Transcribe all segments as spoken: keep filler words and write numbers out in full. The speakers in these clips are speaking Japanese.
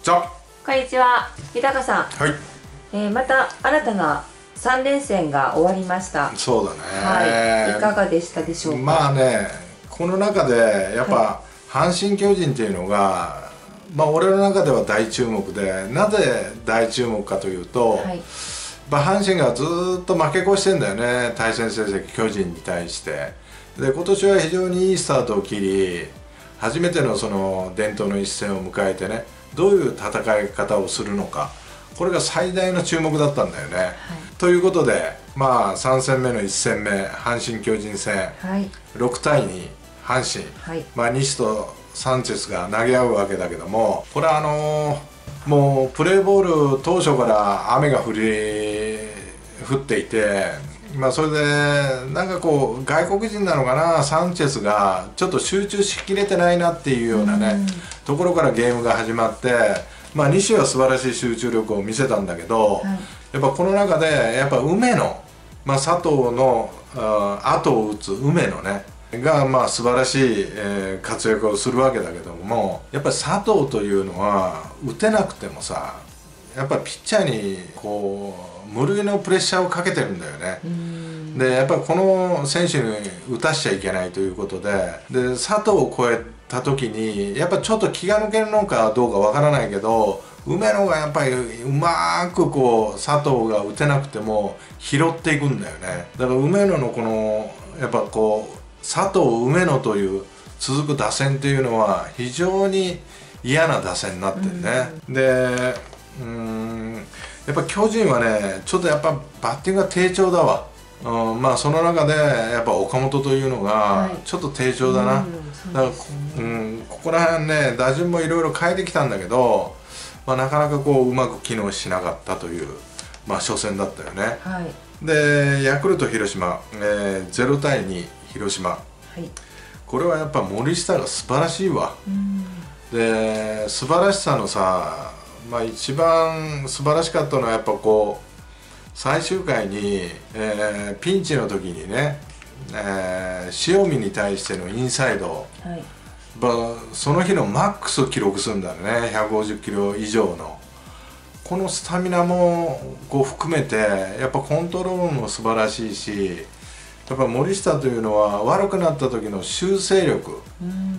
じゃこんにちは、豊さん。 はい、 えー、また新たなさん連戦が終わりました。 そうだね。 はい、いかがでしたでしょうか。 まあね、この中でやっぱ阪神・巨人っていうのが、まあ俺の中では大注目で、なぜ大注目かというと、はい、まあ阪神がずっと負け越してんだよね、対戦成績巨人に対して。で今年は非常にいいスタートを切り、初めてのその伝統の一戦を迎えてね、どういう戦い方をするのか、これが最大の注目だったんだよね。はい、ということで、まあ、さん戦目のいち戦目、阪神・巨人戦、はい、ろくたいに阪神、はい、まあ、西とサンチェスが投げ合うわけだけども、これはあのー、もうプレーボール当初から雨が降り降っていて、まあ、それでなんかこう外国人なのかな、サンチェスがちょっと集中しきれてないなっていうようなね、ところからゲームが始まって、まあ、西は素晴らしい集中力を見せたんだけど、はい、やっぱこの中でやっぱ梅野、まあ、佐藤の後を打つ梅野ねがまあ素晴らしい、えー、活躍をするわけだけども、やっぱり佐藤というのは打てなくてもさ、やっぱりピッチャーにこう無類のプレッシャーをかけてるんだよね。でやっぱりこの選手に打たしちゃいけないということで、で佐藤を超えた時にやっぱちょっと気が抜けるのかどうかわからないけど、梅野がやっぱりうまくこう佐藤が打てなくても拾っていくんだよね。だから梅野のこのやっぱこう佐藤梅野という続く打線っていうのは非常に嫌な打線になってるね。でうーんやっぱ巨人はねちょっとやっぱバッティングが低調だわ。うん、まあその中でやっぱ岡本というのがちょっと低調だな。はい、だから、うん、ここら辺ね打順もいろいろ変えてきたんだけど、まあ、なかなかこううまく機能しなかったという、まあ、初戦だったよね。はい、でヤクルト広島、えー、ゼロたいに広島、はい、これはやっぱ森下が素晴らしいわ。で素晴らしさのさ、まあ、一番素晴らしかったのはやっぱこう最終回に、えー、ピンチの時にね、えー、塩見に対してのインサイド、はい、その日のマックスを記録するんだよね、ひゃくごじゅっキロ以上の。このスタミナもこう含めてやっぱコントロールも素晴らしいし、やっぱ森下というのは悪くなった時の修正力、うん、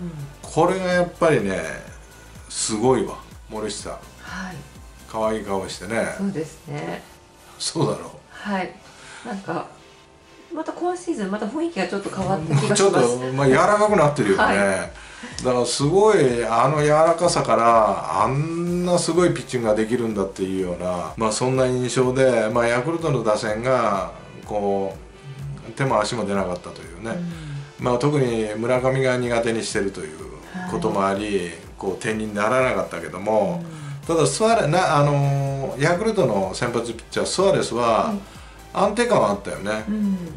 これがやっぱりねすごいわ森下。はい、可愛い顔してね。 そうですね。 そうだろう。 はい。なんかまた今シーズンまた雰囲気がちょっと変わった気がします。 ちょっとまあ柔らかくなってるよね。はい、だからすごいあの柔らかさからあんなすごいピッチングができるんだっていうような、まあそんな印象で、まあヤクルトの打線がこう手も足も出なかったというね。うん、まあ特に村上が苦手にしてるということもあり、はい、こう点にならなかったけども。うん、ただスアレなあのー、ヤクルトの先発ピッチャースアレスは安定感はあったよね。うん、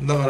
だから、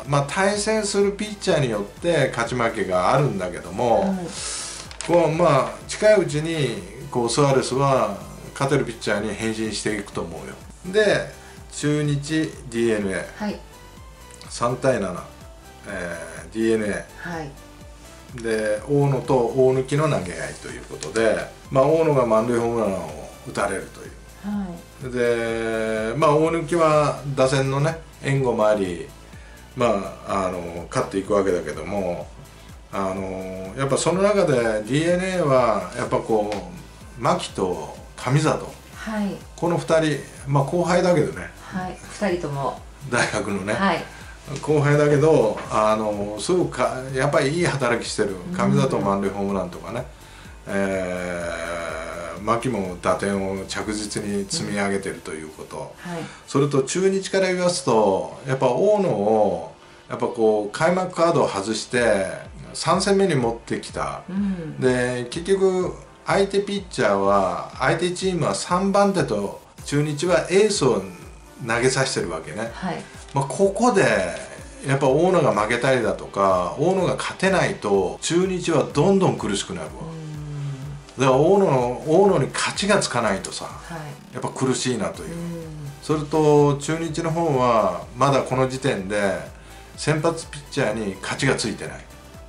まあ、対戦するピッチャーによって勝ち負けがあるんだけども、うん、こうまあ、近いうちにこうスアレスは勝てるピッチャーに変身していくと思うよ。で中日 ディーエヌエー、はい、さんたいなな、えー、ディーエヌエー、はい、で大野と大貫の投げ合いということで、まあ、大野が満塁ホームランを打たれるという、はい、で、まあ、大貫は打線のね援護もあり、まあ、あの勝っていくわけだけども、あのやっぱその中で ディーエヌエー はやっぱこう牧と上里、はい、このふたり、まあ、後輩だけどね、 はい、ふたりとも大学のね、 はい、 後輩だけどあのすごくかやっぱりいい働きしてる。上里満塁ホームランとかね、えー、牧も打点を着実に積み上げてるということ、うん、はい、それと中日から言わすとやっぱ大野をやっぱこう開幕カードを外してさん戦目に持ってきた、うん、で結局相手ピッチャーは相手チームはさんばん手と中日はエースを投げさせてるわけね。はい、まあここでやっぱ大野が負けたりだとか大野が勝てないと中日はどんどん苦しくなるわ。だから大野の大野に勝ちがつかないとさ、はい、やっぱ苦しいなという。それと中日の方はまだこの時点で先発ピッチャーに勝ちがついてない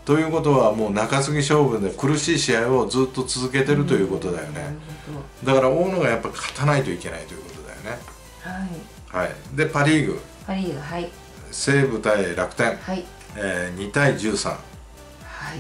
ということはもう中継ぎ勝負で苦しい試合をずっと続けてるということだよね。だから大野がやっぱ勝たないといけないということだよね。はい、はい、でパ・リーグパ・リーグ、はい、 西武対楽天、 はい、 えー、にたいじゅうさん、 はい、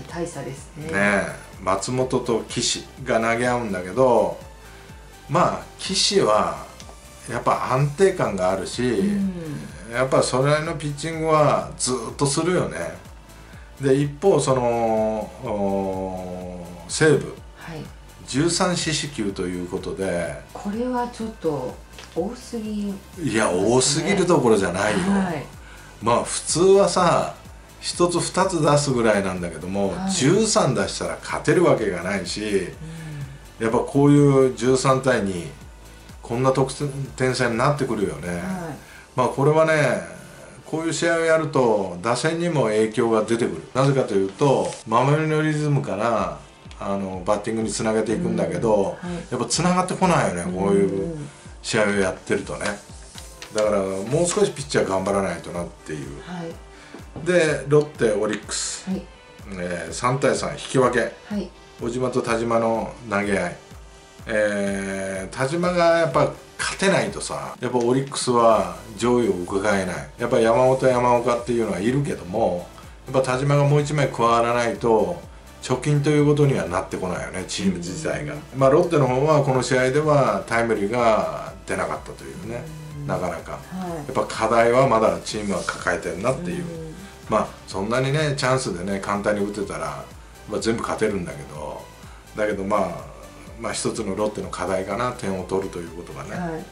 大差ですね。 ね、松本と岸が投げ合うんだけど、まあ岸はやっぱ安定感があるし、うん、やっぱそれなりのピッチングはずっとするよね。で一方その西武、はい、じゅうさん四死球ということで、 これはちょっと多すぎ、ね、 いや多すぎるところじゃないよ、はい、まあ普通はさひとつふたつ出すぐらいなんだけども、はい、じゅうさん出したら勝てるわけがないし、うん、やっぱこういうじゅうさんたいにこんな得点差になってくるよね、はい、まあこれはねこういう試合をやると打線にも影響が出てくる。なぜかというと守りのリズムからあのバッティングにつなげていくんだけど、うん、はい、やっぱつながってこないよね、こういう試合をやってるとね。だからもう少しピッチャー頑張らないとなっていう、はい、でロッテオリックス、はい、えー、さんたいさん引き分け、はい、小島と田島の投げ合い、えー、田島がやっぱ勝てないとさ、やっぱオリックスは上位を伺えない。やっぱ山本山岡っていうのはいるけども、やっぱ田島がもういちまい加わらないと貯金ということにはなってこないよね、チーム自体が。まあロッテの方はこの試合ではタイムリーが出なかったというね、なかなか、はい、やっぱ課題はまだチームは抱えてるなっていう、まあそんなにねチャンスでね簡単に打てたら、まあ、全部勝てるんだけど、だけどまあまあ一つのロッテの課題かな、点を取るということがね、はい、はい、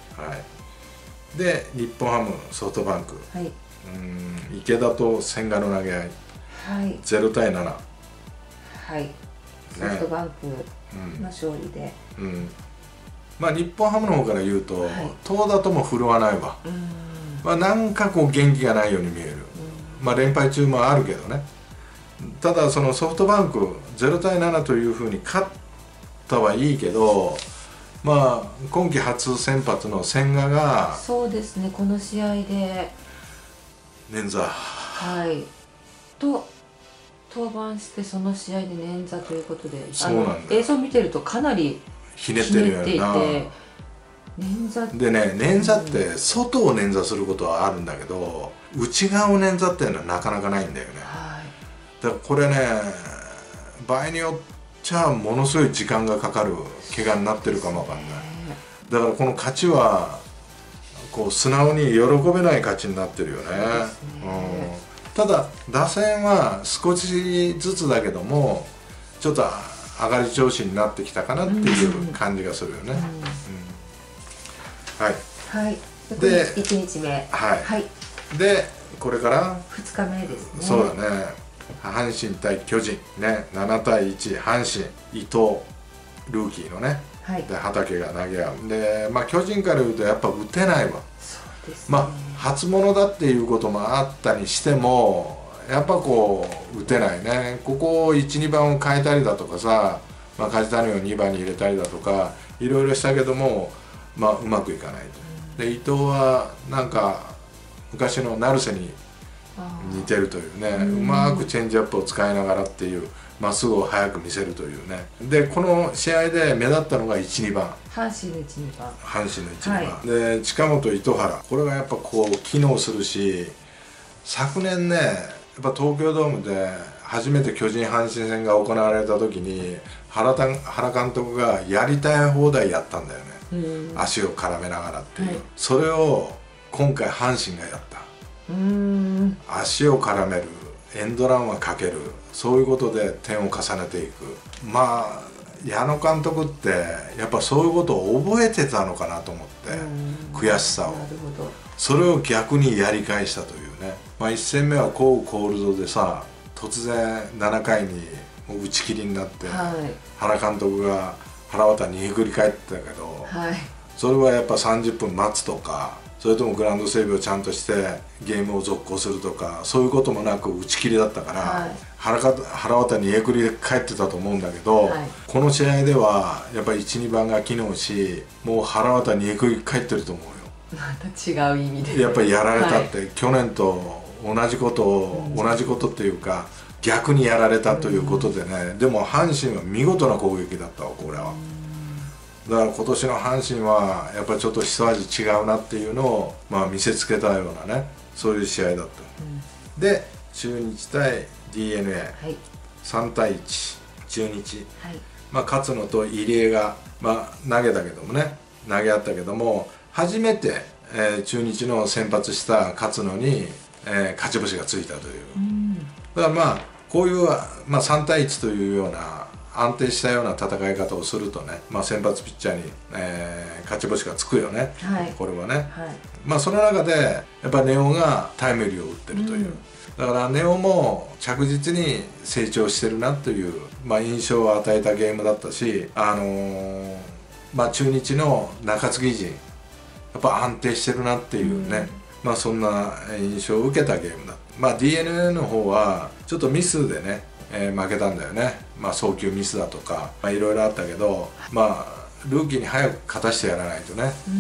で日本ハムソフトバンク、はい、うん、池田と千賀の投げ合い、はい、ゼロたいなな、 はい、ね、ソフトバンクの勝利で、うん、うん、 まあ日本ハムの方から言うと、はい、投打とも振るわないわ、うん、まあなんかこう元気がないように見える、うん、まあ連敗中もあるけどね。ただそのソフトバンクゼロたいななというふうに勝ったはいいけど、まあ今季初先発の千賀がそうですね、この試合で捻挫、 はいと登板して、その試合で捻挫ということで、 そうなんだ、 映像見てるとかなりひねってるよな。 捻挫でね、捻挫って外を捻挫することはあるんだけど、内側を捻挫っていうのはなかなかないんだよね、はい、だからこれね場合によってじゃあものすごい時間がかかる怪我になってるかもわかんない。だからこの勝ちはこう素直に喜べない勝ちになってるよね。うん、ただ打線は少しずつだけどもちょっと上がり調子になってきたかなっていう感じがするよね。はい、 はい、でいちにちめ、 はい、はい、でこれからふつかめですね。 そうだね、阪神対巨人ね、ななたいいち、阪神伊藤ルーキーのね、はい、で畠が投げ合うで、まあ巨人から言うとやっぱ打てないわ。 そうですね、 まあ初物だっていうこともあったにしてもやっぱこう打てないね。ここいち、にばんを変えたりだとかさ、まあ、梶谷をにばんに入れたりだとかいろいろしたけども、まあうまくいかないと。で伊藤はなんか昔の成瀬に似てるというね、うまくチェンジアップを使いながらっていうまっすぐを速く見せるというね。でこの試合で目立ったのがいち、にばん、 阪神のいち、にばん、 阪神のいち、にばん、はい、で近本糸原、これがやっぱこう機能するし、昨年ねやっぱ東京ドームで初めて巨人阪神戦が行われた時に原田原監督がやりたい放題やったんだよね、足を絡めながらっていう、はい、それを今回阪神がやった。うーん、足を絡める、エンドランはかける、そういうことで点を重ねていく。まあ矢野監督ってやっぱそういうことを覚えてたのかなと思って、悔しさを、それを逆にやり返したというね。まあいっ戦目は降雨コールドでさ、突然ななかいにもう打ち切りになって、はい、原監督が原渡にひっくり返ってたけど、はい、それはやっぱさんじゅっぷん待つとか、それともグラウンド整備をちゃんとしてゲームを続行するとか、そういうこともなく打ち切りだったから、はい、原, 原渡にえくりで帰ってたと思うんだけど、はい、この試合ではやっぱりいち、にばんが機能し、もう原渡にえくり返ってると思うよ。 また違う意味でやっぱりやられたって、はい、去年と同じことを、同じことっていうか逆にやられたということでね、でも阪神は見事な攻撃だったわこれは。だから今年の阪神はやっぱりちょっと一味違うなっていうのを、まあ、見せつけたようなね、そういう試合だった、うん、で中日対 ディーエヌエー、はい、さんたいいち中日、はい、まあ、勝野と入江が、まあ、投げたけどもね、投げ合ったけども初めて、えー、中日の先発した勝野に、えー、勝ち星がついたという、うん、だからまあこういう、まあ、さんたいいちというような安定したような戦い方をするとね、まあ、先発ピッチャーに、えー、勝ち星がつくよね、はい、これはね、はい、まあその中でやっぱ根尾がタイムリーを打ってるという、うん、だから根尾も着実に成長してるなという、まあ、印象を与えたゲームだったし、あのーまあ、中日の中継ぎ陣やっぱ安定してるなっていうね、うん、まあそんな印象を受けたゲームだ。まあ ディーエヌエー の方はちょっとミスでね、えー、負けたんだよね。まあ送球ミスだとかいろいろあったけど、まあルーキーに早く勝たしてやらないとね、うん、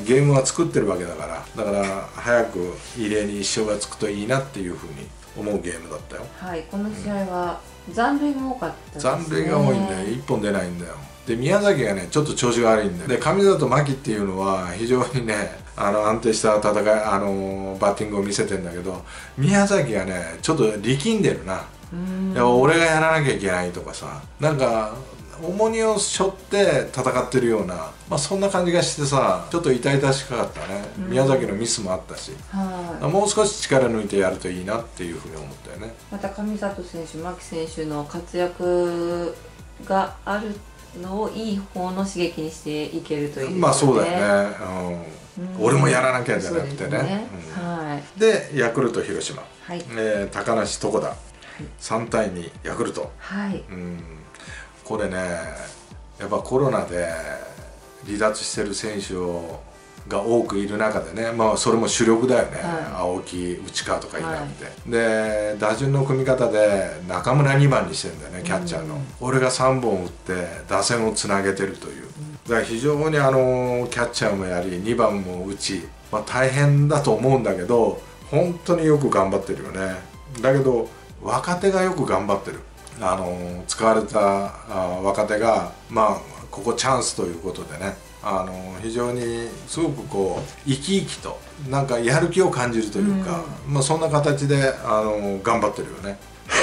ゲームは作ってるわけだから、だから早く入江に一勝がつくといいなっていうふうに思うゲームだったよ。 はい、この試合は残塁も多かったですね。 残塁が多いんだよ、いっぽん出ないんだよ。で宮崎がねちょっと調子が悪いんだよ。で上里真希っていうのは非常にねあの安定した戦い、あのバッティングを見せてんだけど、宮崎がねちょっと力んでるな。いや俺がやらなきゃいけないとかさ、なんか重荷を背負って戦ってるような、まあ、そんな感じがしてさ、ちょっと痛々しかったね。宮崎のミスもあったし、もう少し力抜いてやるといいなっていうふうに思ったよね。 また上里選手、牧選手の活躍があるのをいい方の刺激にしていけるという、ね、 まあそうだよね、うん、俺もやらなきゃじゃなくてね。ね、うん、はい、でヤクルト広島、はい、えー、高梨床田、はい、さんたいにヤクルト、はい、うん、これねやっぱコロナで離脱してる選手をが多くいる中でね、まあそれも主力だよね、はい、青木、内川とかいなくて、はい、で打順の組み方で中村にばんにしてるんだよね、キャッチャーの、うん、俺がさんぼん打って打線をつなげてるという、うん、だから非常にあのキャッチャーもやりにばんも打ち、まあ、大変だと思うんだけど本当によく頑張ってるよね。だけど若手がよく頑張ってる。あの使われたあ若手がまあここチャンスということでね、あの非常にすごくこう生き生きとなんかやる気を感じるというか、うん、まあそんな形であの頑張ってるよね。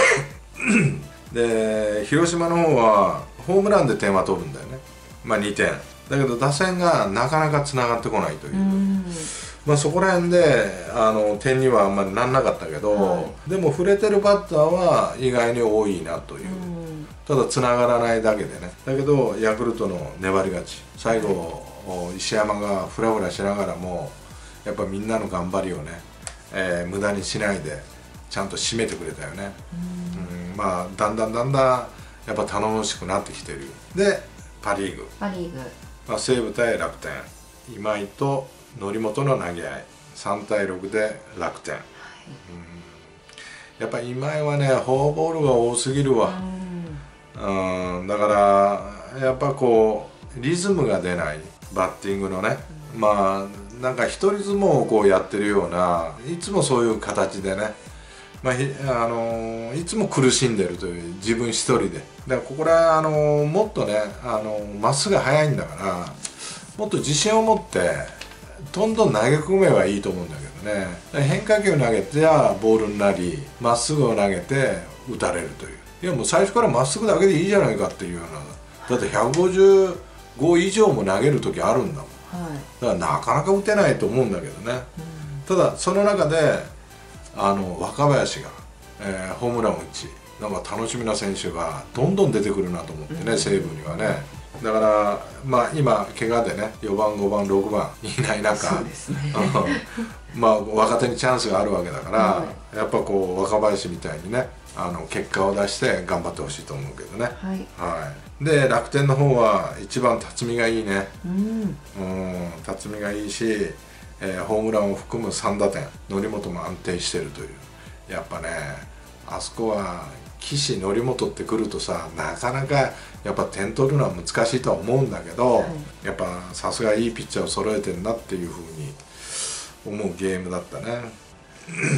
で広島の方はホームランで点は取るんだよね、まあにてんだけど打線がなかなかつながってこないという、うん、まあそこら辺であの点にはあんまりなんなかったけど、はい、でも触れてるバッターは意外に多いなという、うん、ただつながらないだけでね。だけどヤクルトの粘り勝ち、最後、はい、石山がフラフラしながらもやっぱみんなの頑張りをね、えー、無駄にしないでちゃんと締めてくれたよね。うん、うん、まあだんだんだんだんやっぱ頼もしくなってきてる。でパ・リーグ、 パ・リーグ、 まあ、西武対楽天、今井と則本の投げ合い、さんたいろくで楽天、はい、うん、やっぱ今井はねフォアボールが多すぎるわ。うん、だからやっぱこうリズムが出ないバッティングのね、うん、まあなんか一人相撲をこうやってるようないつもそういう形でね、まあ、あのいつも苦しんでるという自分一人で。だからここらあのもっとねあのまっすぐ速いんだからもっと自信を持ってどんどん投げ込めばいいと思うんだけどね。変化球投げてはボールになりまっすぐを投げて打たれるという。いやもう最初からまっすぐだけでいいじゃないかっていうような。だってひゃくごじゅうご以上も投げる時あるんだもん、はい、だからなかなか打てないと思うんだけどね、うん、ただその中であの若林が、えー、ホームランを打ちなんか楽しみな選手がどんどん出てくるなと思ってね、うん、西武にはね。だからまあ今怪我でねよばんごばんろくばんいない中、ね、まあ若手にチャンスがあるわけだから、はい、やっぱこう若林みたいにねあの結果を出して頑張ってほしいと思うけどね。はい、はい、で楽天の方はいちばん辰巳がいいね。うん、うん辰巳がいいし、えー、ホームランを含むさんだてん、則本も安定してるという。やっぱねあそこは岸則本ってくるとさなかなかやっぱ点取るのは難しいとは思うんだけど、はい、やっぱさすがいいピッチャーを揃えてるなっていうふうに思うゲームだったね。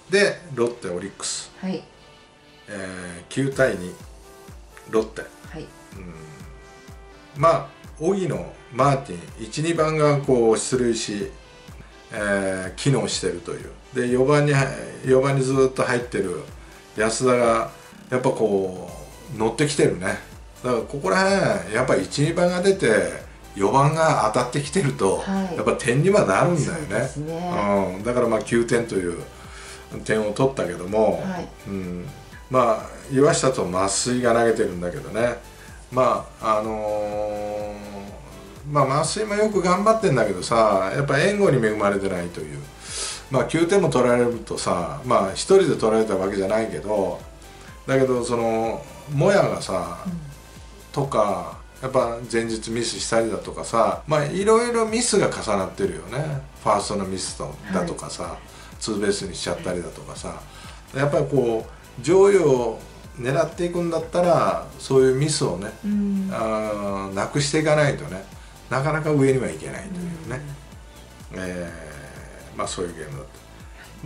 でロッテオリックス、 はい、 えー、きゅうたいにロッテ、 はい、うん、 まあ荻野マーティンいち、にばんがこう出塁し、えー、機能してるというでよばんによばんにずっと入ってる安田がやっぱこう乗ってきてるね。だからここら辺やっぱいち、にばんが出てよばんが当たってきてると、はい、やっぱ点にはなるんだよね。う、ね、うん、だからまあきゅうてんという点を取ったけども、はい、うん、まあ岩下と増井が投げてるんだけどね、まああのー、まあ増井もよく頑張ってんだけどさ、やっぱ援護に恵まれてないという、まあきゅうてんも取られるとさ、まあひとりで取られたわけじゃないけど、だけどそのモヤがさ、うん、とかやっぱ前日ミスしたりだとかさ、まあいろいろミスが重なってるよね。ファーストのミスだとかさ、はい、ツーベースにしちゃったりだとかさ、やっぱりこう上位を狙っていくんだったらそういうミスをね、うん、あなくしていかないとね、なかなか上にはいけないというね、うん、えー、まあそういうゲームだった。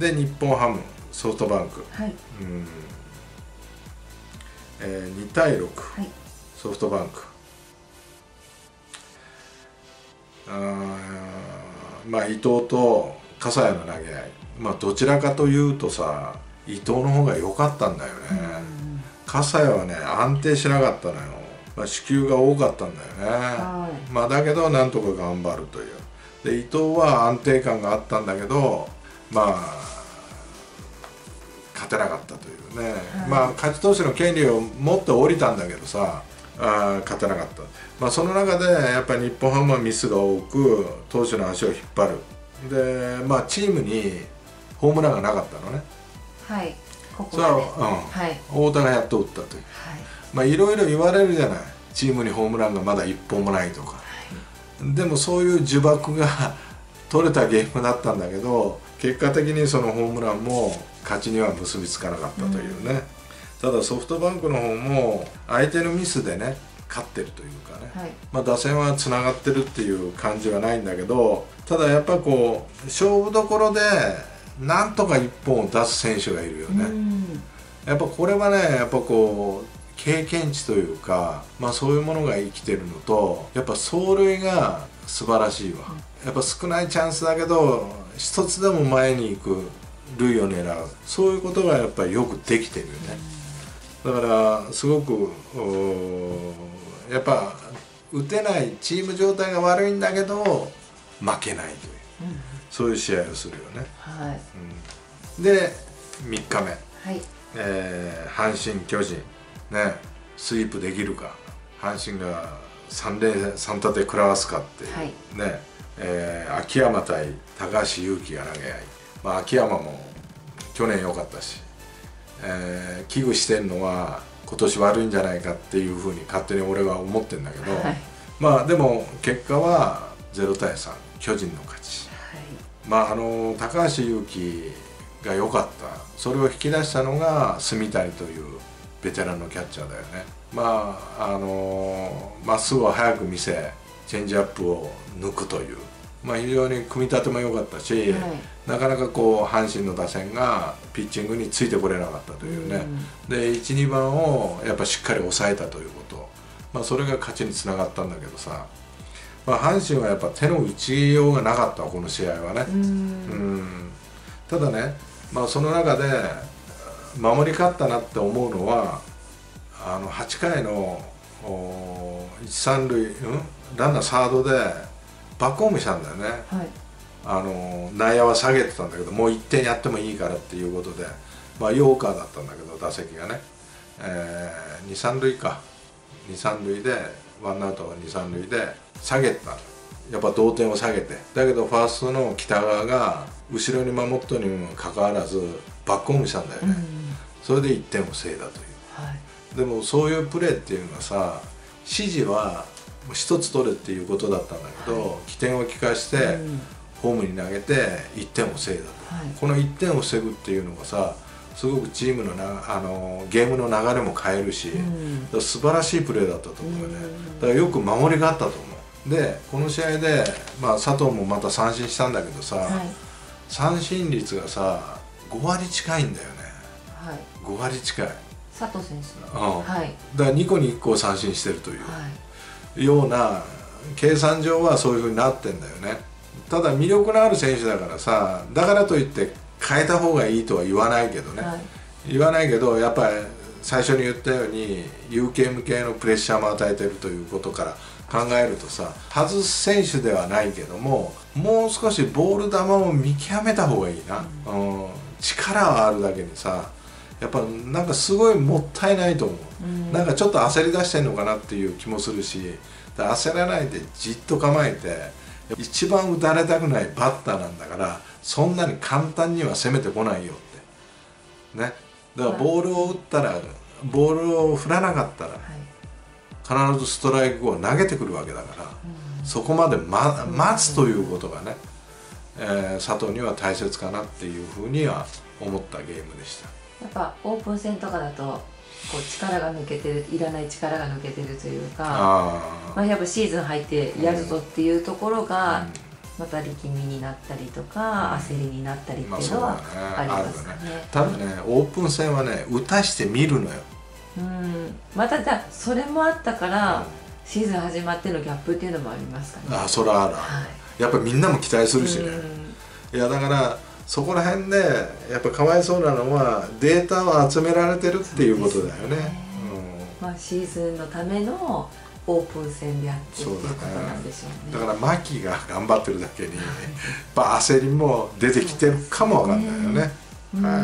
で日本ハムソフトバンク、はい、うん、えー、にたいろく、はい、ソフトバンク、あまあ伊藤と笠谷の投げ合い、まあどちらかというとさ伊藤の方が良かったんだよね。笠谷はね安定しなかったのよ、まあ、四球が多かったんだよね、はい、まあだけどなんとか頑張るというで伊藤は安定感があったんだけどまあ勝てなかったというね、はい、まあ勝ち投手の権利を持って降りたんだけどさあ勝てなかった、まあ、その中でやっぱり日本ハムはミスが多く投手の足を引っ張るで、まあチームにホームランがなかったのね。はい、ここまで、うん、はい、太田がやっと打ったという、はい、まあいろいろ言われるじゃない、チームにホームランがまだいっぽんもないとか、はい、でもそういう呪縛が取れたゲームだったんだけど結果的にそのホームランも勝ちには結びつかなかったというね、うん、ただソフトバンクの方も相手のミスでね勝ってるというかね、はい、まあ打線はつながってるっていう感じはないんだけど、ただやっぱこう勝負どころでなんとかいっぽんを出す選手がいるよね、うん、やっぱこれはねやっぱこう経験値というか、まあ、そういうものが生きてるのとやっぱ走塁が素晴らしいわ、うん、やっぱ少ないチャンスだけど一つでも前に行く塁を狙う、そういうことがやっぱりよくできてるよね、うん、だからすごくやっぱ打てないチーム状態が悪いんだけど負けないという、うん、そういう試合をするよね、はい、うん、でみっかめ、はい、えー、阪神巨人ね、スイープできるか、阪神がさんれいさん立て食らわすかっていう、はい、ね、えー、秋山対高橋優貴が投げ合い、まあ、秋山も去年良かったし、えー、危惧してるのは今年悪いんじゃないかっていうふうに勝手に俺は思ってるんだけど、はい、まあでも結果はゼロたいさん巨人の勝ち、はい、まああの高橋優貴が良かった、それを引き出したのが住谷というベテランのキャッチャーだよね。まああのまっすぐを速く見せチェンジアップを抜くという、まあ、非常に組み立ても良かったし、はい、なかなかこう阪神の打線がピッチングについてこれなかったというね、うん、でいち、にばんをやっぱしっかり抑えたということ、まあ、それが勝ちにつながったんだけどさ、まあ、阪神はやっぱ手の打ちようがなかったこの試合はね、うん、うん、ただね、まあ、その中で守り勝ったなって思うのはあのはちかいのいち、さん塁、うん、ランナーサードでバックホームしたんだよね、はい、あの内野は下げてたんだけどもういってんやってもいいからっていうことで、まあ、ヨーカーだったんだけど打席がね、えー、に、さん塁かに、さん塁でワンアウトに、さん塁で下げた、やっぱ同点を下げて、だけどファーストの北川が後ろに守ったにもかかわらずバックホームしたんだよね、うん、それでいってんを防いだという、はい、でもそういうプレーっていうのはさ指示は一つ取れっていうことだったんだけど、はい、起点を利かして、うん、ホームに投げていってんを防いだと、はい、このいってんを防ぐっていうのがさすごくチームのなあのゲームの流れも変えるし、うん、素晴らしいプレーだったと思うよね、うん、だからよく守りがあったと思う。でこの試合で、まあ、佐藤もまた三振したんだけどさ、はい、三振率がさごわり近いんだよね。 はい、 ごわり近い。 佐藤選手の、うん、 はい、 だからにこにいっこ三振してるという、 はい、 ような計算上はそういうふうになってんだよね。ただ魅力のある選手だからさ、だからといって変えた方がいいとは言わないけどね、はい、言わないけどやっぱり最初に言ったように有形無形のプレッシャーも与えてるということから考えるとさ、外す選手ではないけども、もう少しボール球を見極めた方がいいな、うんうん、力はあるだけにさ、やっぱなんかすごいもったいないと思う、うん、なんかちょっと焦り出してんのかなっていう気もするし、焦らないでじっと構えて、一番打たれたくないバッターなんだから、そんなに簡単には攻めてこないよってね。だからボールを打ったら、ボールを振らなかったら必ずストライクを投げてくるわけだから、うん、そこまで、ま、待つということがね、えー、佐藤には大切かなっていうふうには思ったゲームでした。 やっぱオープン戦とかだとこう力が抜けてる、いらない力が抜けてるというか、あ、まあ、やっぱシーズン入ってやるぞっていうところが、また力みになったりとか、うん、焦りになったりっていうのはありますかね。 ただね、オープン戦はね、打たしてみるのよ。 うん、まただそれもあったから、うん、シーズン始まってのギャップっていうのもありますかね。 あ、それはある、はい、やっぱりみんなも期待するしね、うん、いやだからそこら辺でやっぱかわいそうなのはデータを集められてるっていうことだよね。 うん、まあ、シーズンのためのオープン戦であってっていうことなんでしょうね。 だから牧が頑張ってるだけにやっぱ焦りも出てきてるかもわかんないよね。はい、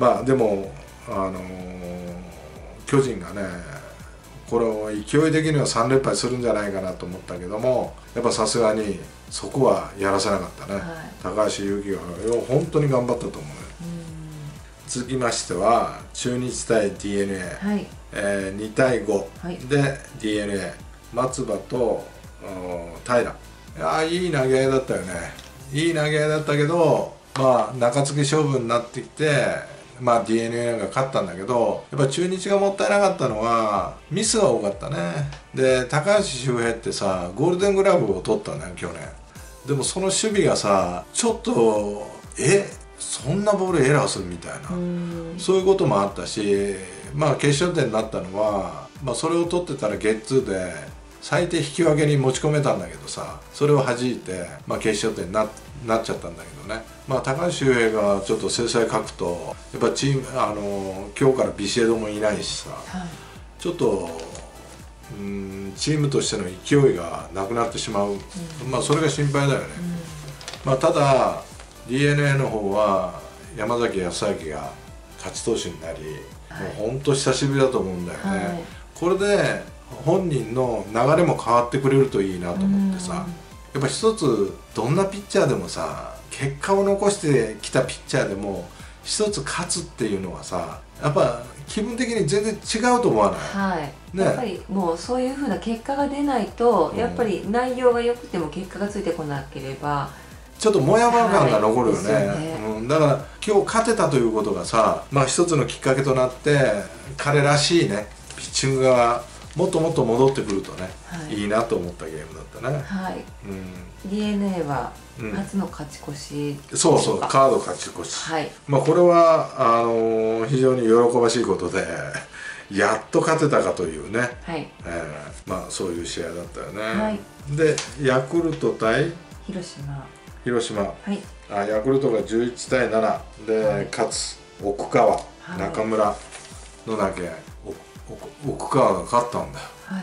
まあでもあのー、巨人がね、これを勢い的にはさん連敗するんじゃないかなと思ったけども、やっぱさすがにそこはやらせなかったね、はい、高橋優貴が本当に頑張ったと思うよ。続きましては中日対 ディーエヌエー、はい、えー、にたいご、はい、で ディーエヌエー 松葉と平、いやいい投げ合いだったよね。いい投げ合いだったけど、まあ中継ぎ勝負になってきて、まあ ディーエヌエー が勝ったんだけど、やっぱ中日がもったいなかったのはミスが多かったね。で高橋周平ってさ、ゴールデングラブを取ったんだよ去年。でもその守備がさ、ちょっとえそんなボールエラーするみたいな、そういうこともあったし、まあ決勝点になったのは、まあ、それを取ってたらゲッツーで最低引き分けに持ち込めたんだけどさ、それを弾いて、まあ、決勝点に な, なっちゃったんだけどね。まあ、高橋周平がちょっと制裁書くと、やっぱチームあの今日からビシエドもいないしさ、はい、ちょっとうんチームとしての勢いがなくなってしまう、うん、まあそれが心配だよね。うん、まあ、ただ ディーエヌエー の方は山崎康晃が勝ち投手になり、はい、もう本当久しぶりだと思うんだよね。はい、これで本人の流れも変わってくれるといいなと思ってさ、やっぱ一つどんなピッチャーでもさ、結果を残してきたピッチャーでも一つ勝つっていうのはさ、やっぱ気分的に全然違うと思わない？ はい、ね、やっぱりもうそういうふうな結果が出ないと、うん、やっぱり内容が良くても結果がついてこなければちょっとモヤモヤ感が残るよね。はい、ね、うん、だから今日勝てたということがさ、まあ一つのきっかけとなって彼らしいねピッチングがもっともっと戻ってくるとね、はい、いいなと思ったゲームだったね。はい、 うん、ディーエヌエー は初の勝ち越し、 うん、そうそう、カード勝ち越し、はい、まあこれはあのー、非常に喜ばしいことでやっと勝てたかというね、はい、えー、まあそういう試合だったよね。はい、でヤクルト対広島広島、はい、あヤクルトがじゅういちたいななで、はい、勝つ奥川、はい、中村の投げ合い、奥川が勝ったんだよ。はい、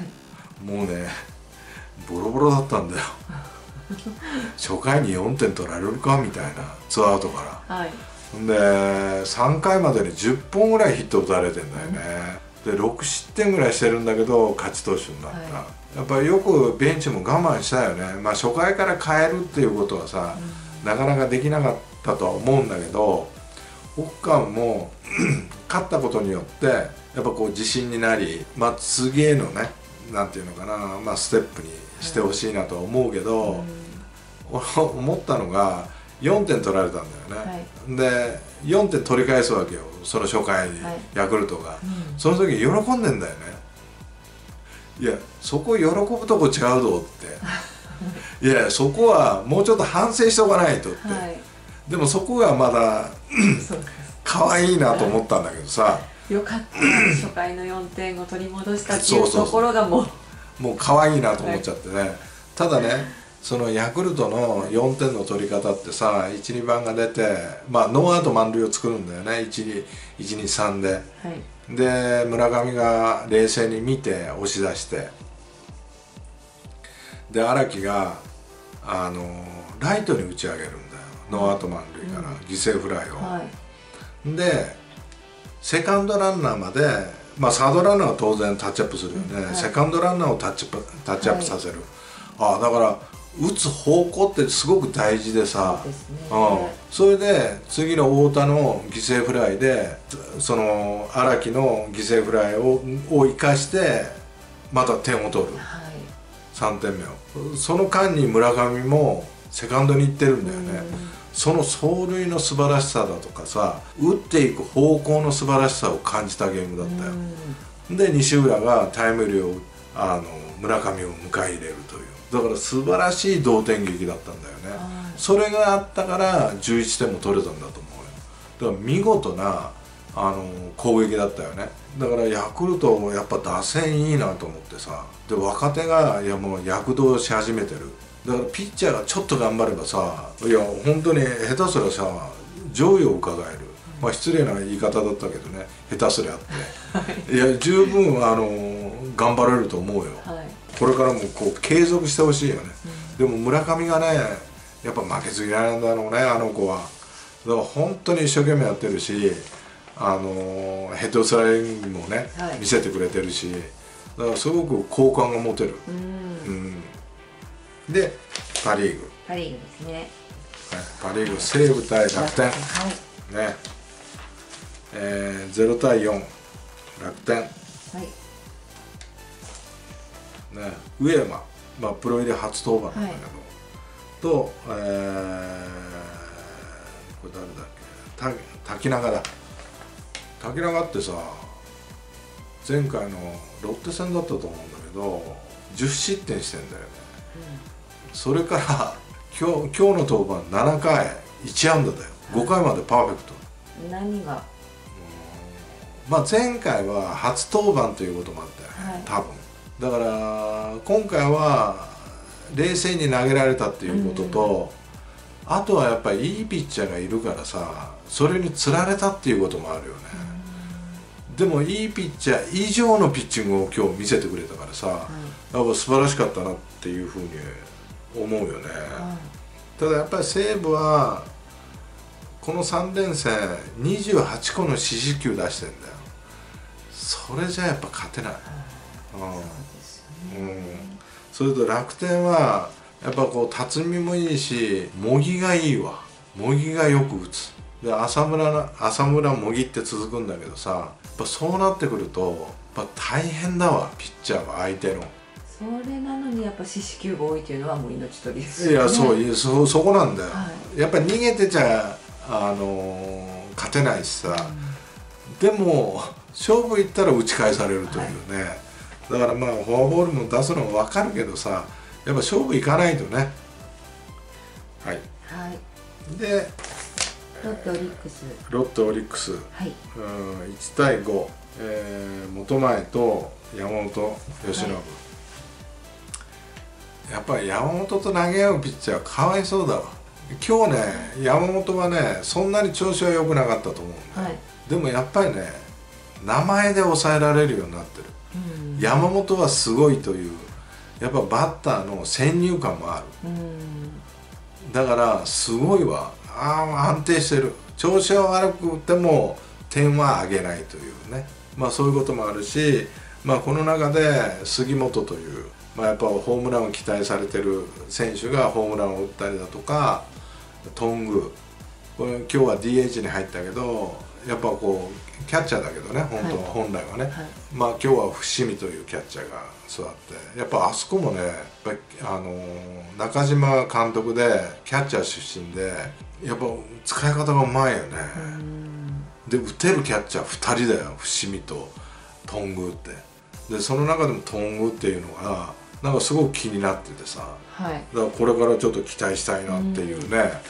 もうねボロボロだったんだよ初回によんてん取られるかみたいな、ツーアウトから、はい、でさんかいまでにじゅっぽんぐらいヒット打たれてんだよね。うん、でろくしってんぐらいしてるんだけど勝ち投手になった。はい、やっぱりよくベンチも我慢したよね。まあ初回から変えるっていうことはさ、うん、なかなかできなかったとは思うんだけど、奥川も勝ったことによってやっぱこう自信になり、まあ、次へのねなんていうのかな、まあ、ステップにしてほしいなとは思うけど、はい、思ったのがよんてん取られたんだよね。はい、でよんてん取り返すわけよ、その初回に、はい、ヤクルトが、うん、その時喜んでんだよね。いやそこ喜ぶとこ違うぞっていやそこはもうちょっと反省しておかないとって、はい、 でもそこがまだ可愛いなと思ったんだけどさ、 よかった初回のよんてんを取り戻したっていうところがもうもう可愛いなと思っちゃってね、はい、ただねそのヤクルトのよんてんの取り方ってさ、いち、にばんが出て、まあ、ノーアウト満塁を作るんだよね、いち、に、さんで、はい、で村上が冷静に見て押し出して、で荒木があのライトに打ち上げるんだよ、ノーアウト満塁から、うん、犠牲フライを、はい、でセカンドランナーまで、まあ、サードランナーは当然タッチアップするよね、はい、セカンドランナーをタッチアップ、タッチアップさせる、はい、ああだから打つ方向ってすごく大事でさ、そうですね、うん、それで次の太田の犠牲フライでその荒木の犠牲フライをを生かしてまた点を取る、はい、さんてんめを、その間に村上もセカンドに行ってるんだよね、その走塁の素晴らしさだとかさ、打っていく方向の素晴らしさを感じたゲームだったよ。で西浦がタイムリーをあの村上を迎え入れるという、だから素晴らしい同点劇だったんだよね。それがあったからじゅういってんも取れたんだと思うよ。だから見事なあの攻撃だったよね。だからヤクルトもやっぱ打線いいなと思ってさ、で若手がいやもう躍動し始めてる。だからピッチャーがちょっと頑張ればさ、いや本当に下手すらさ上位を伺える、まあ失礼な言い方だったけどね、下手すりゃって、いや十分あの頑張れると思うよ、はい、これからもこう継続してほしいよね、うん、でも村上がねやっぱ負けず嫌いなんだろうね、あの子は。だから本当に一生懸命やってるし、あのヘッドスライディングもね、はい、見せてくれてるし、だからすごく好感が持てる。うん、うん、でパ・リーグパ・リーグですね、 パ・リーグ西武対楽天、はい、ねえー、ゼロたいよん楽天、はい、ね、上山、まあ、プロ入り初登板なんだけど、はい、と、えー、これ誰だっけ、滝永だ。滝永ってさ前回のロッテ戦だったと思うんだけどじゅうしってんしてんだよね、うん、それから今日、今日の登板ななかいいち安打だよ、ごかいまでパーフェクト。 何が、 まあ、前回は初登板ということもあったよね、はい、多分だから今回は冷静に投げられたっていうことと、うん、あとはやっぱりいいピッチャーがいるからさ、それにつられたっていうこともあるよね、うん、でもいいピッチャー以上のピッチングを今日見せてくれたからさ、うん、やっぱ素晴らしかったなっていうふうに思うよね、うん、ただやっぱり西武はこのさん連戦にじゅうはちこの四死球出してんだよ。それじゃやっぱ勝てない、うん、うん、それと楽天はやっぱこう辰巳もいいし茂木がいいわ。茂木がよく打つ。で浅村浅村茂木って続くんだけどさ、やっぱそうなってくるとやっぱ大変だわ、ピッチャーは相手の。 それなのにやっぱ四死球が多いというのはもう命取りですよね。 いやそう、そ, そこなんだよ、はい、やっぱり逃げてちゃあのー、勝てないしさ、うん、でも勝負いったら打ち返されるというね、はい、だからまあフォアボールも出すのも分かるけどさ、やっぱ勝負いかないとね。はい、はい、でロッテオリックスロッテオリックス、はい、うんいちたいご、えー、本前と山本由伸、はい、やっぱり山本と投げ合うピッチャーはかわいそうだわ。今日ね山本はねそんなに調子は良くなかったと思うんだよ、はい、でもやっぱりね名前で抑えられるようになってる、うん、山本はすごいというやっぱバッターの先入観もある、うん、だからすごいわ。あ安定してる。調子は悪くても点は上げないというね、まあそういうこともあるし、まあこの中で杉本という、まあ、やっぱホームランを期待されてる選手がホームランを打ったりだとか、頓宮これ今日は ディーエイチ に入ったけどやっぱこうキャッチャーだけどね本当は、はい、本来はね、はい、まあ今日は伏見というキャッチャーが座ってやっぱあそこもねやっぱりあの中島監督でキャッチャー出身でやっぱ使い方がうまいよね。で打てるキャッチャーふたりだよ、伏見と頓宮って。でその中でも頓宮っていうのがなんかすごく気になっててさ、はい、だからこれからちょっと期待したいなっていうね、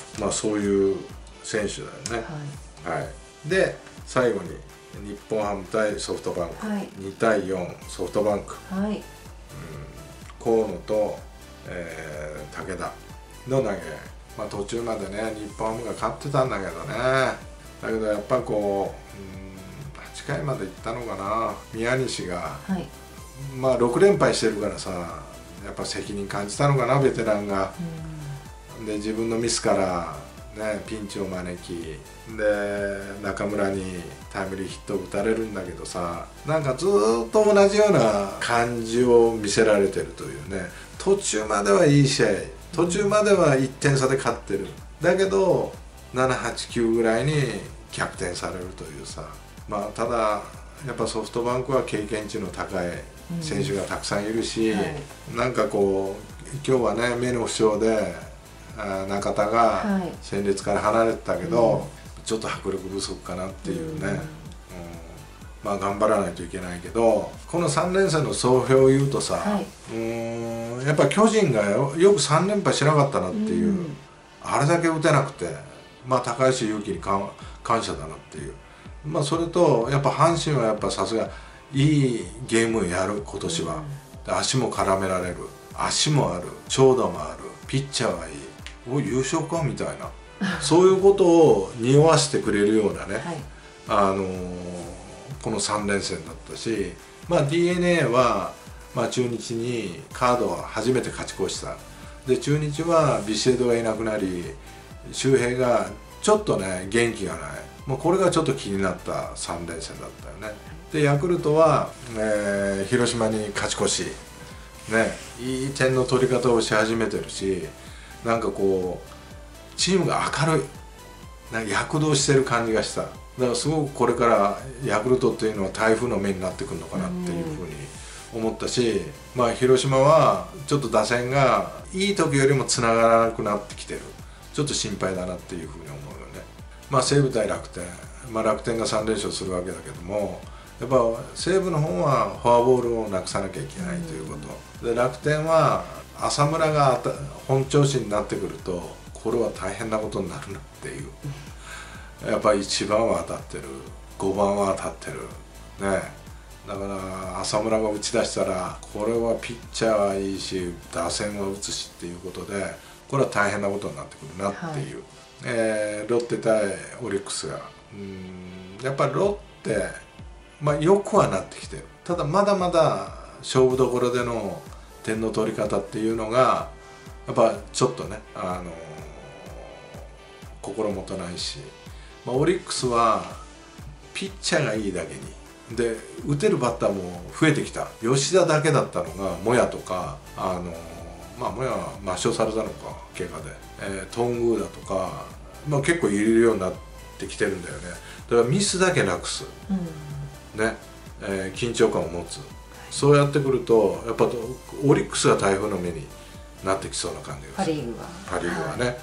まあそういう選手だよね。はい、はい、で最後に日本ハム対ソフトバンク、はい、にたいよんソフトバンク、はい、うん、河野と、えー、武田の投げ、まあ、途中までね日本ハムが勝ってたんだけどね、だけどやっぱこう、うん、はちかいまでいったのかな、宮西が、はい、まあろくれんぱいしてるからさ、やっぱ責任感じたのかなベテランが。で自分のミスからね、ピンチを招きで中村にタイムリーヒットを打たれるんだけどさ、なんかずっと同じような感じを見せられてるというね。途中まではいい試合、途中まではいってんさで勝ってる、だけどななはちきゅうぐらいに逆転されるというさ、まあただやっぱソフトバンクは経験値の高い選手がたくさんいるし、うん、はい、なんかこう今日はね目の負傷で中田が戦列から離れてたけど、はい、ちょっと迫力不足かなっていうね、うんうん、まあ頑張らないといけないけど、このさんれんせんの総評を言うとさ、はい、うーんやっぱ巨人が よ, よくさんれんぱいしなかったなっていう、うん、あれだけ打てなくて、まあ高橋優貴に感謝だなっていう、まあそれとやっぱ阪神はやっぱさすがいいゲームをやる今年は、うん、足も絡められる、足もある、長打もある、ピッチャーはいい、お優勝かみたいなそういうことを匂わせてくれるようなね、はい、あのー、このさんれんせんだったし、まあ、ディーエヌエー は、まあ、中日にカードは初めて勝ち越した。で中日はビシエドがいなくなり周平がちょっとね元気がない、まあ、これがちょっと気になったさんれんせんだったよね。でヤクルトは、えー、広島に勝ち越し、ね、いい点の取り方をし始めてるし、なんかこうチームが明るい、なんか躍動してる感じがした。だからすごくこれからヤクルトっていうのは台風の目になってくるのかなっていうふうに思ったし、まあ広島はちょっと打線がいい時よりもつながらなくなってきてる、ちょっと心配だなっていうふうに思うよね。まあ西武対楽天、まあ、楽天がさんれんしょうするわけだけども、やっぱ西武の方はフォアボールをなくさなきゃいけないということで、楽天は浅村が本調子になってくるとこれは大変なことになるなっていう、やっぱりいちばんは当たってる、ごばんは当たってるね。だから浅村が打ち出したらこれはピッチャーはいいし打線は打つしっていうことで、これは大変なことになってくるなっていう、はい、えー、ロッテ対オリックスがうーんやっぱりロッテ、まあよくはなってきてる。ただまだまだ勝負どころでの点の取り方っていうのがやっぱちょっとね、あのー、心もとないし、まあ、オリックスはピッチャーがいいだけにで打てるバッターも増えてきた。吉田だけだったのがモヤとか、あのー、まあモヤは抹消されたのか怪我で、えー、頓宮だとか、まあ、結構入れるようになってきてるんだよね。だからミスだけなくす、うん、ね、えー、緊張感を持つ。そうやってくるとやっぱオリックスが台風の目になってきそうな感じがする、パ・リーグはパ・リーグはね、はい、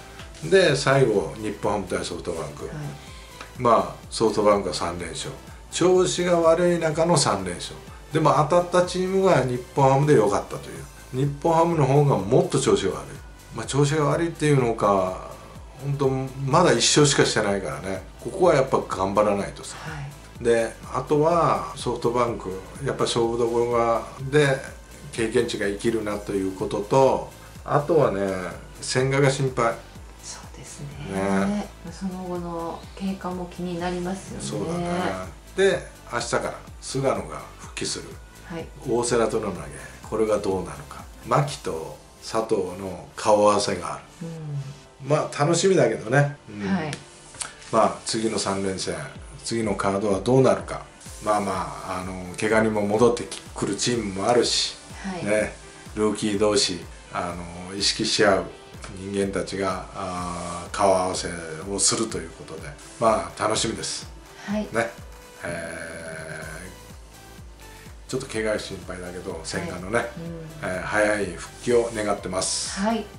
で最後日本ハム対ソフトバンク、はい、まあソフトバンクはさんれんしょう、調子が悪い中のさんれんしょうでも当たったチームが日本ハムで良かったという、日本ハムの方がもっと調子が悪い、まあ、調子が悪いっていうのか本当まだいっしょうしかしてないからね、ここはやっぱ頑張らないとさ、はい、であとはソフトバンクやっぱ勝負どころがで経験値が生きるなということと、あとはね千賀が心配。 そうですね、ね、その後の経過も気になりますよね。 そうだね。で明日から菅野が復帰する、はい、大瀬良との投げ、これがどうなのか、牧と佐藤の顔合わせがある、うん、まあ楽しみだけどね、うん、はい、まあ次のさんれんせん、次のカードはどうなるか、まあまあ、あの怪我にも戻ってくるチームもあるし、はい、ね、ルーキー同士あの意識し合う人間たちがあ顔合わせをするということで、まあ楽しみです、はい、ね、えー、ちょっと怪我心配だけど千賀のね、はい、うん、えー、早い復帰を願ってます。はい。